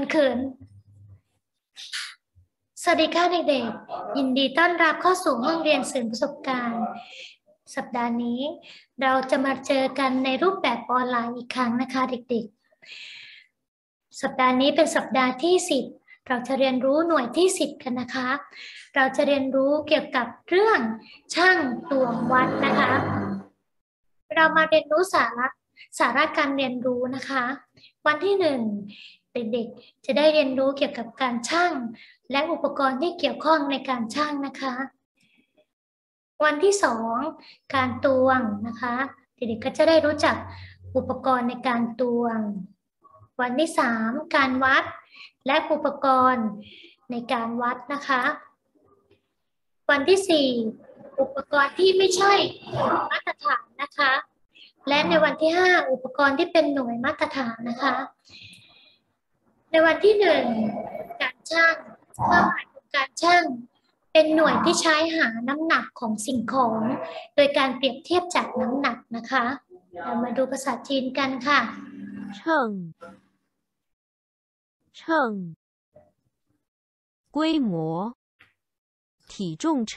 มันเขินสวัสดีค่ะเด็กๆยินดีต้อนรับเข้าสู่ห้องเรียนสื่อประสบการณ์สัปดาห์นี้เราจะมาเจอกันในรูปแบบออนไลน์อีกครั้งนะคะเด็กๆสัปดาห์นี้เป็นสัปดาห์ที่10เราจะเรียนรู้หน่วยที่10กันนะคะเราจะเรียนรู้เกี่ยวกับเรื่องช่างตวงวัดนะคะเรามาเรียนรู้สาระการเรียนรู้นะคะวันที่1เด็กๆจะได้เรียนรู้เกี่ยวกับการชั่งและอุปกรณ์ที่เกี่ยวข้องในการชั่งนะคะวันที่2การตวงนะคะเด็กๆก็จะได้รู้จักอุปกรณ์ในการตวงวันที่3การวัดและอุปกรณ์ในการวัดนะคะวันที่4อุปกรณ์ที่ไม่ใช่มาตรฐานนะคะและในวันที่5อุปกรณ์ที่เป็นหน่วยมาตรฐานนะคะในวันที่1การชั่งความหมายของการชั่งเป็นหน่วยที่ใช้หาน้ำหนักของสิ่งของโดยการเปรียบเทียบจากน้ำหนักนะคะเรามาดูภาษาจีนกันค่ะ称规模体重秤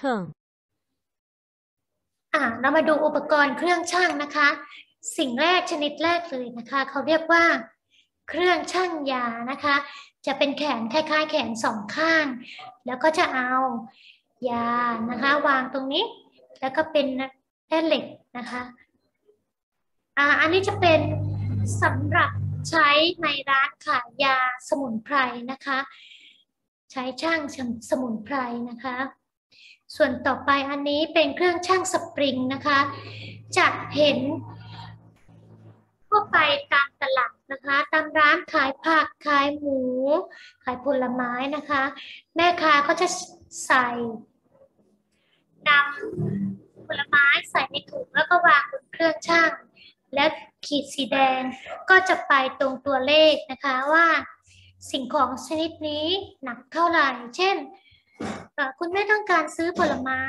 เรามาดูอุปกรณ์เครื่องชั่งนะคะสิ่งแรกชนิดแรกเลยนะคะเขาเรียกว่าเครื่องชั่งยานะคะจะเป็นแขนคล้ายๆแขนสองข้างแล้วก็จะเอายานะคะวางตรงนี้แล้วก็เป็นแท่เหล็กนะคะอันนี้จะเป็นสำหรับใช้ในร้านขายยาสมุนไพรนะคะใช้ชั่งสมุนไพรนะคะส่วนต่อไปอันนี้เป็นเครื่องชั่งสปริงนะคะจะเห็นทั่วไปตามตลาดนะคะตามร้านขายผักขายหมูขายผลไม้นะคะแม่ค้าก็จะใส่นำผลไม้ใส่ในถุงแล้วก็วางบนเครื่องชั่งและขีดสีแดงก็จะไปตรงตัวเลขนะคะว่าสิ่งของชนิดนี้หนักเท่าไหร่เช่นคุณแม่ต้องการซื้อผลไม้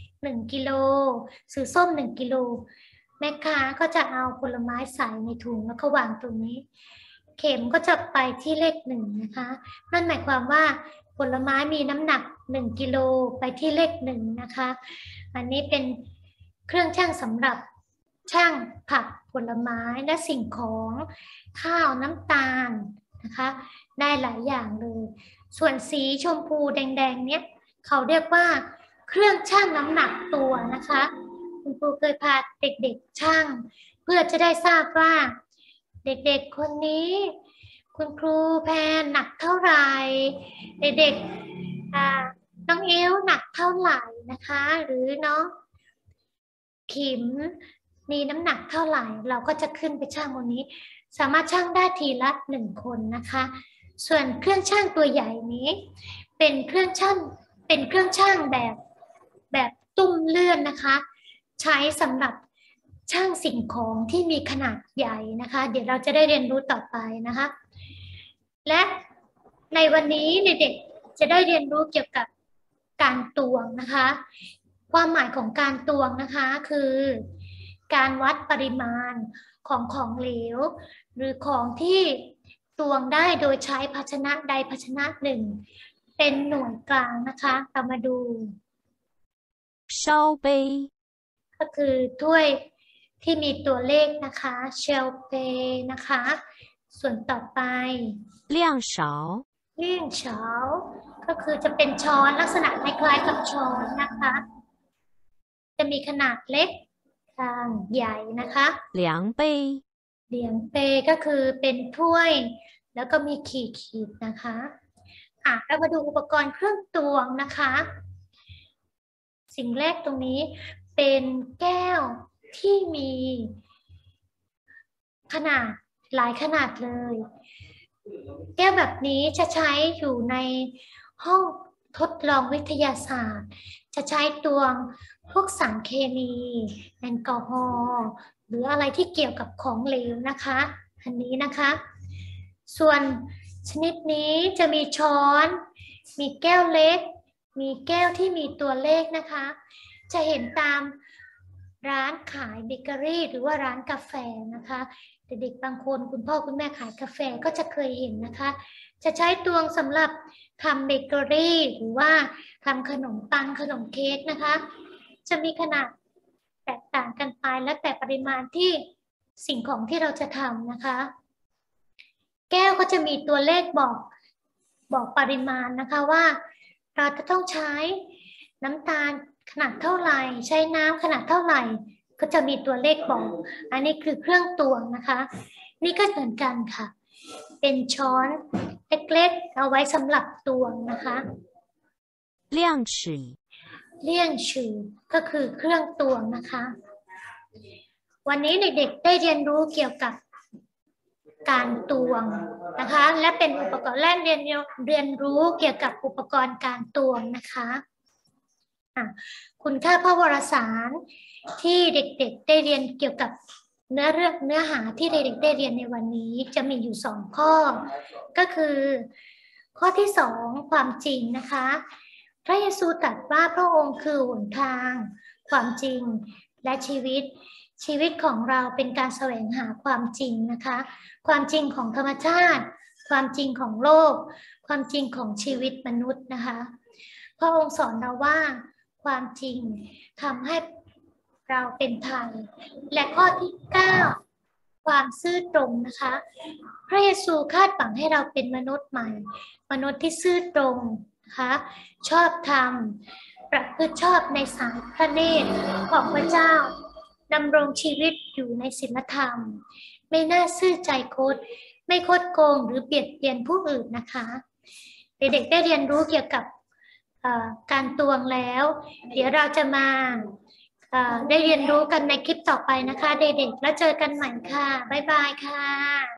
1กิโลซื้อส้ม1กิโลแม่ค้าก็จะเอาผลไม้ใส่ในถุงแล้วก็วางตรงนี้เข็มก็จะไปที่เลข1นะคะนั่นหมายความว่าผลไม้มีน้ำหนัก1กิโลไปที่เลข1นะคะอันนี้เป็นเครื่องชั่งสำหรับชั่งผักผลไม้และสิ่งของข้าวน้ำตาลนะคะได้หลายอย่างเลยส่วนสีชมพูแดงๆเนี้ยเขาเรียกว่าเครื่องชั่งน้ำหนักตัวนะคะคุณครูเคยพาเด็กๆชั่งเพื่อจะได้ทราบว่าเด็กๆคนนี้คุณครูแพนหนักเท่าไหร่เด็กๆน้องเอลหนักเท่าไหร่นะคะหรือน้องขิมมีน้ำหนักเท่าไหร่เราก็จะขึ้นไปชั่งบนนี้สามารถชั่งได้ทีละ1คนนะคะส่วนเครื่องชั่งตัวใหญ่นี้เป็นเครื่องชั่งแบบตุ้มเลื่อนนะคะใช้สำหรับชั่งสิ่งของที่มีขนาดใหญ่นะคะเดี๋ยวเราจะได้เรียนรู้ต่อไปนะคะและในวันนี้เด็กๆจะได้เรียนรู้เกี่ยวกับการตวงนะคะความหมายของการตวงนะคะคือการวัดปริมาณของเหลวหรือของที่ตวงได้โดยใช้ภาชนะใดภาชนะหนึ่งเป็นหน่วยกลางนะคะเรามาดู烧杯ก็คือถ้วยที่มีตัวเลขนะคะเชลเปนะคะส่วนต่อไป量勺เลี่ยงเฉาก็คือจะเป็นช้อนลักษณะคล้ายๆกับช้อนนะคะจะมีขนาดเล็กกลางใหญ่นะคะ量杯เหลียงเปก็คือเป็นถ้วยแล้วก็มีขีดนะคะเรามาดูอุปกรณ์เครื่องตวงนะคะสิ่งแรกตรงนี้เป็นแก้วที่มีขนาดหลายขนาดเลยแก้วแบบนี้จะใช้อยู่ในห้องทดลองวิทยาศาสตร์จะใช้ตวงพวกสารเคมีแอลกอฮอล์หรืออะไรที่เกี่ยวกับของเหลวนะคะอันนี้นะคะส่วนชนิดนี้จะมีช้อนมีแก้วเล็กมีแก้วที่มีตัวเลขนะคะจะเห็นตามร้านขายเบเกอรี่หรือว่าร้านกาแฟนะคะเด็กๆบางคนคุณพ่อคุณแม่ขายกาแฟก็จะเคยเห็นนะคะจะใช้ตวงสำหรับทำเบเกอรี่หรือว่าทำขนมปังขนมเค้กนะคะจะมีขนาดแตกต่างกันไปและแต่ปริมาณที่สิ่งของที่เราจะทำนะคะแก้วก็จะมีตัวเลขบอกปริมาณนะคะว่าเราจะต้องใช้น้ำตาลขนาดเท่าไหร่ใช้น้ำขนาดเท่าไหร่ก็จะมีตัวเลขบอกอันนี้คือเครื่องตวงนะคะนี่ก็เหมือนกันค่ะเป็นช้อนเล็กๆเอาไว้สำหรับตวงนะคะ量尺เลี่ยงชื่อก็คือเครื่องตวงนะคะวันนี้เด็กๆได้เรียนรู้เกี่ยวกับการตวงนะคะและเป็นอุปกรณ์และเรียนรู้เกี่ยวกับอุปกรณ์การตวงนะคะคุณค่าพระวรสารที่เด็กๆได้เรียนเกี่ยวกับเนื้อหาที่เด็กๆได้เรียนในวันนี้จะมีอยู่2ข้อก็คือข้อที่2ความจริงนะคะพระเยซูตรัสว่าพระองค์คือหนทางความจริงและชีวิตของเราเป็นการแสวงหาความจริงนะคะความจริงของธรรมชาติความจริงของโลกความจริงของชีวิตมนุษย์นะคะพระองค์สอนเราว่าความจริงทำให้เราเป็นไทยและข้อที่9ความซื่อตรงนะคะพระเยซูคาดหวังให้เราเป็นมนุษย์ใหม่มนุษย์ที่ซื่อตรงนะคะชอบธรรมประพฤติชอบในสายพระเนตรของพระเจ้าดำรงชีวิตอยู่ในศีลธรรมไม่น่าซื่อใจคดไม่คดโกงหรือเบียดเบียนผู้อื่นนะคะเด็กๆได้เรียนรู้เกี่ยวกับการตวงแล้วเดี๋ยวเราจะมาได้เรียนรู้กันในคลิปต่อไปนะคะเด็กๆแล้วเจอกันใหม่ค่ะบ๊ายบายค่ะ